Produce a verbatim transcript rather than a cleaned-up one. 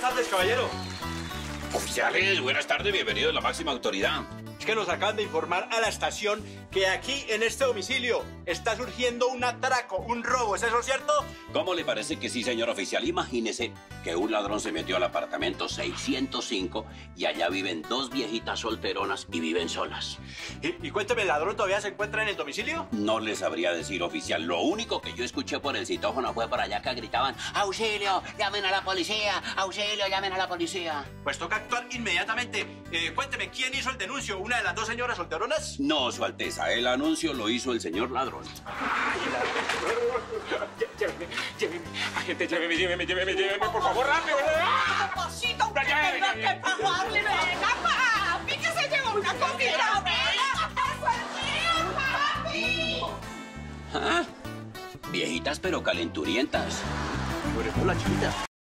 tardes, caballero. Oficiales, buenas tardes, bienvenidos a la máxima autoridad. Es que nos acaban de informar a la estación que aquí, en este domicilio, está surgiendo un atraco, un robo. ¿Es eso cierto? ¿Cómo le parece que sí, señor oficial? Imagínese que un ladrón se metió al apartamento seiscientos cinco y allá viven dos viejitas solteronas y viven solas. Y, y cuénteme, ¿el ladrón todavía se encuentra en el domicilio? No les sabría decir, oficial. Lo único que yo escuché por el citófono fue por allá que gritaban: ¡auxilio! ¡Llamen a la policía! ¡Auxilio! ¡Llamen a la policía! Pues toca actuar inmediatamente. Eh, cuénteme, ¿quién hizo el denuncio? ¿Una de las dos señoras solteronas? No, Su Alteza. El anuncio lo hizo el señor ladrón. Lléveme, lléveme, agente, lléveme, lléveme, lléveme, lléveme, por favor, rápido. Papacito, usted tendrá que pagarle, venga, papi, que se llevó una comida, venga, eso es mío, papi. ¿Ah? Viejitas pero calenturientas. Por eso la chiquita.